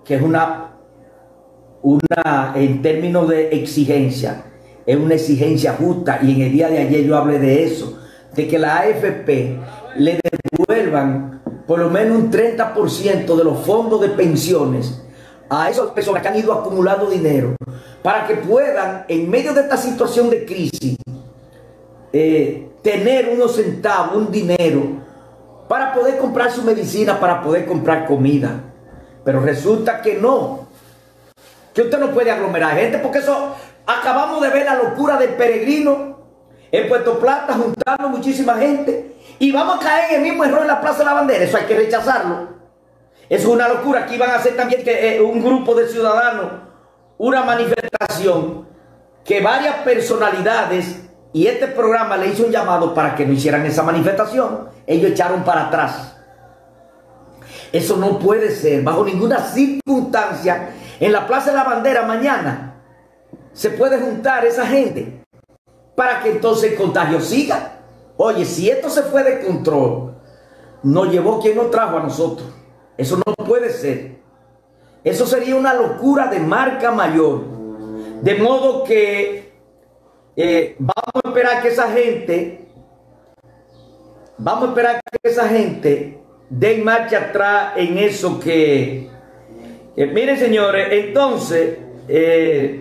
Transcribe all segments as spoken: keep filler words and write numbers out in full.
que es una, una, en términos de exigencia, es una exigencia justa, y en el día de ayer yo hablé de eso, de que la A F P le devuelvan por lo menos un treinta por ciento de los fondos de pensiones a esas personas que han ido acumulando dinero, para que puedan, en medio de esta situación de crisis, eh, tener unos centavos, un dinero, para poder comprar su medicina, para poder comprar comida. Pero resulta que no, que usted no puede aglomerar gente, porque eso, acabamos de ver la locura del peregrino en Puerto Plata, juntando muchísima gente, y vamos a caer en el mismo error en la Plaza de la Bandera. Eso hay que rechazarlo. Es una locura. Aquí van a hacer también que eh, un grupo de ciudadanos, una manifestación, que varias personalidades, y este programa le hizo un llamado para que no hicieran esa manifestación. Ellos echaron para atrás. Eso no puede ser, bajo ninguna circunstancia. En la Plaza de la Bandera mañana se puede juntar esa gente para que entonces el contagio siga. Oye, si esto se fue de control, nos llevó quien nos trajo a nosotros. Eso no puede ser. Eso sería una locura de marca mayor. De modo que eh, vamos a esperar que esa gente, vamos a esperar que esa gente dé marcha atrás en eso que... Eh, miren, señores, entonces, eh,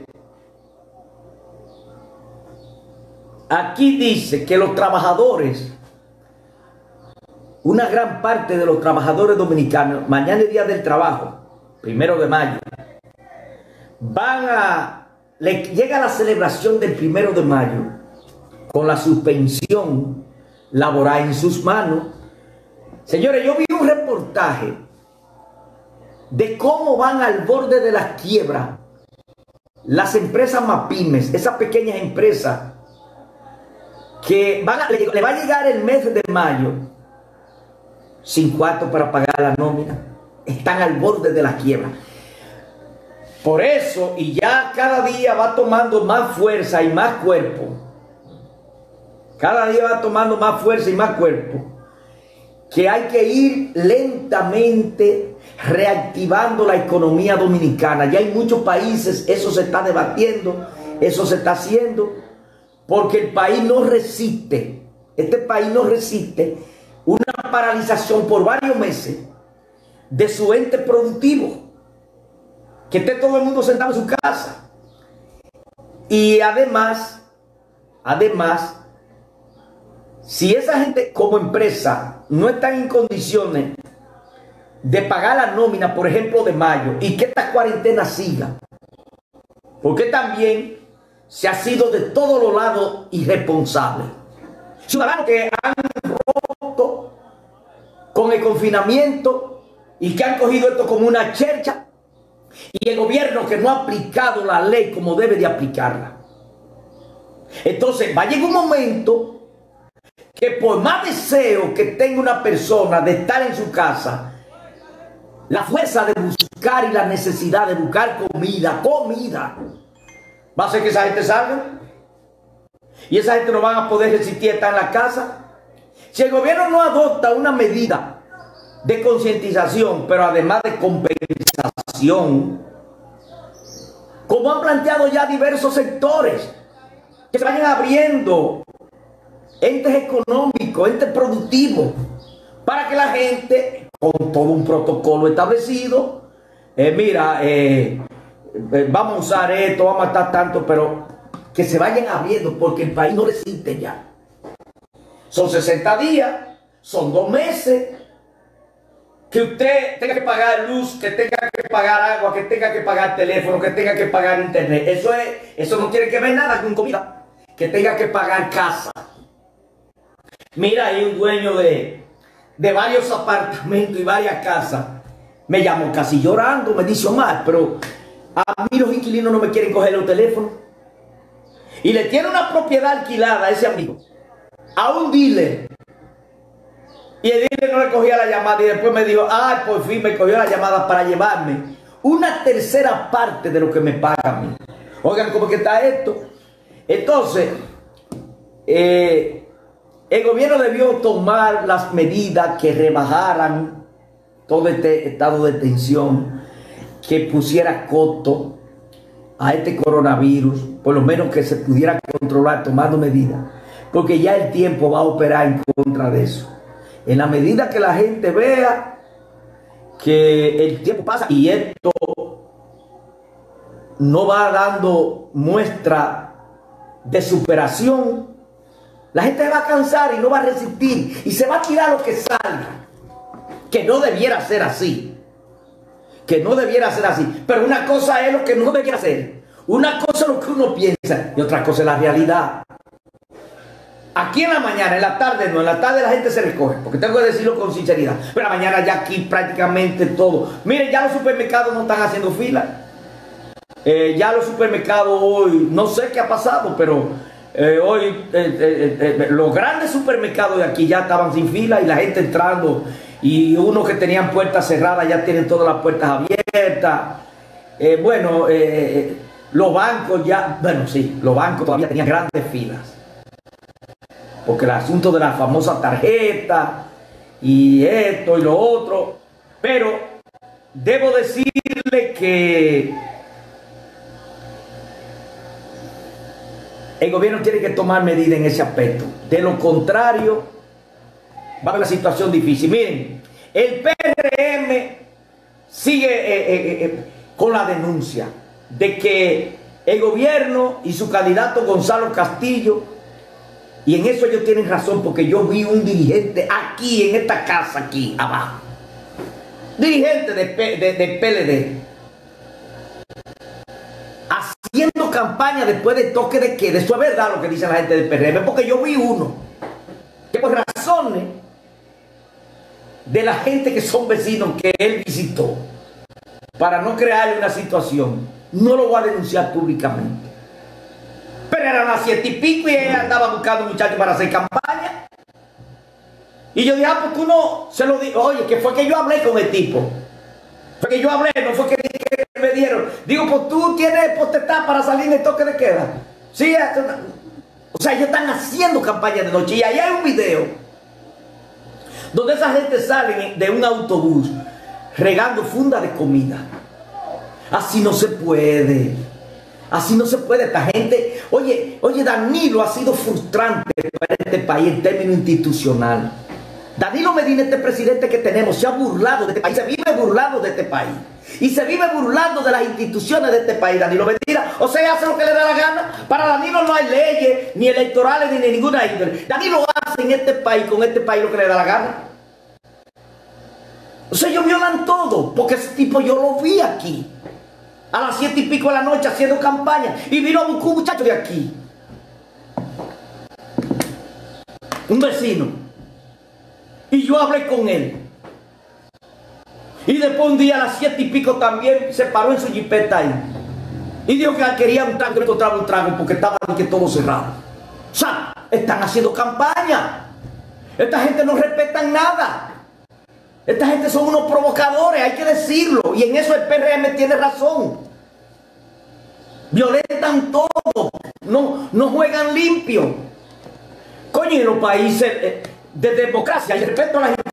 aquí dice que los trabajadores, una gran parte de los trabajadores dominicanos, mañana es día del trabajo, primero de mayo, van a, le llega la celebración del primero de mayo con la suspensión laboral en sus manos. Señores, yo vi un reportaje de cómo van al borde de la quiebra las empresas MAPYMES, esas pequeñas empresas que van a, le, le va a llegar el mes de mayo sin cuarto para pagar la nómina. Están al borde de la quiebra. Por eso, y ya cada día va tomando más fuerza y más cuerpo, cada día va tomando más fuerza y más cuerpo, que hay que ir lentamente reactivando la economía dominicana. Ya hay muchos países, eso se está debatiendo, eso se está haciendo, porque el país no resiste, este país no resiste una paralización por varios meses de su ente productivo, que esté todo el mundo sentado en su casa. Y además, además, si esa gente como empresa no está en condiciones de pagar la nómina, por ejemplo, de mayo, y que esta cuarentena siga, porque también se ha sido de todos los lados irresponsable. Ciudadanos que han roto con el confinamiento y que han cogido esto como una chercha, y el gobierno que no ha aplicado la ley como debe de aplicarla. Entonces va a llegar un momento que por más deseo que tenga una persona de estar en su casa, la fuerza de buscar y la necesidad de buscar comida, comida, va a hacer que esa gente salga. Y esa gente no van a poder resistir estar en la casa. Si el gobierno no adopta una medida de concientización, pero además de compensación, como han planteado ya diversos sectores, que se vayan abriendo entes económicos, entes productivos, para que la gente, con todo un protocolo establecido, eh, mira, eh, eh, vamos a usar esto, vamos a estar tanto, pero que se vayan abriendo, porque el país no resiste ya. Son sesenta días, son dos meses, que usted tenga que pagar luz, que tenga que pagar agua, que tenga que pagar teléfono, que tenga que pagar internet. Eso es, eso no tiene que ver nada con comida. Que tenga que pagar casa. Mira, hay un dueño de, de varios apartamentos y varias casas. Me llamó casi llorando, me dice: Omar, pero a mí los inquilinos no me quieren coger los teléfonos. Y le tiene una propiedad alquilada a ese amigo, a un dealer. Y el dealer no le cogía la llamada, y después me dijo: ay, por fin me cogió la llamada para llevarme una tercera parte de lo que me paga a mí. Oigan cómo que está esto. Entonces, eh, el gobierno debió tomar las medidas que rebajaran todo este estado de tensión. que pusiera coto a este coronavirus, por lo menos que se pudiera controlar tomando medidas, porque ya el tiempo va a operar en contra de eso. En la medida que la gente vea que el tiempo pasa y esto no va dando muestra de superación, la gente se va a cansar y no va a resistir y se va a tirar lo que salga, que no debiera ser así. Que no debiera ser así. Pero una cosa es lo que no debiera ser. Una cosa es lo que uno piensa y otra cosa es la realidad. Aquí en la mañana, en la tarde no, en la tarde la gente se recoge, porque tengo que decirlo con sinceridad. Pero en la mañana ya aquí prácticamente todo. Miren, ya los supermercados no están haciendo fila. Eh, ya los supermercados hoy, no sé qué ha pasado, pero eh, hoy eh, eh, eh, los grandes supermercados de aquí ya estaban sin fila y la gente entrando. Y unos que tenían puertas cerradas ya tienen todas las puertas abiertas. Eh, bueno, eh, los bancos ya, bueno, sí, los bancos todavía tenían grandes filas. Porque el asunto de la famosa tarjeta y esto y lo otro. Pero debo decirle que el gobierno tiene que tomar medidas en ese aspecto. De lo contrario, va a haber una situación difícil. Miren, el P R M sigue eh, eh, eh, con la denuncia de que el gobierno y su candidato Gonzalo Castillo, y en eso ellos tienen razón, porque yo vi un dirigente aquí, en esta casa, aquí abajo, dirigente de, de, de P L D, haciendo campaña después de toque de queda. Eso es verdad lo que dice la gente del P R M, porque yo vi uno que por razones de la gente que son vecinos que él visitó, para no crearle una situación, no lo voy a denunciar públicamente. Pero eran las siete y pico y él andaba buscando muchachos para hacer campaña. Y yo dije, ah, pues tú no se lo digo. Oye, que fue que yo hablé con el tipo. Fue que yo hablé, no fue que, que me dieron. Digo, pues tú tienes potestad para salir en el toque de queda. Sí, o sea, ellos están haciendo campaña de noche. Y ahí hay un video donde esa gente sale de un autobús regando fundas de comida. Así no se puede. Así no se puede. Esta gente, oye, oye, Danilo ha sido frustrante para este país en términos institucionales. Danilo Medina, este presidente que tenemos, se ha burlado de este país, se vive burlando de este país. Y se vive burlando de las instituciones de este país, Danilo Medina. O sea, hace lo que le da la gana. Para Danilo no hay leyes, ni electorales, ni de ninguna índole. Danilo hace en este país, con este país, lo que le da la gana. O sea, ellos violan todo, porque ese tipo yo lo vi aquí, a las siete y pico de la noche haciendo campaña, y vino a buscar un muchacho de aquí, un vecino, y yo hablé con él. Y después un día a las siete y pico también se paró en su jipeta ahí y dijo que quería un trago, que no encontraba un trago porque estaba que todo cerrado. O sea, están haciendo campaña. Esta gente no respeta nada. Esta gente son unos provocadores, hay que decirlo. Y en eso el P R M tiene razón. Violentan todo. No, no juegan limpio. Coño, en los países de democracia y respeto a las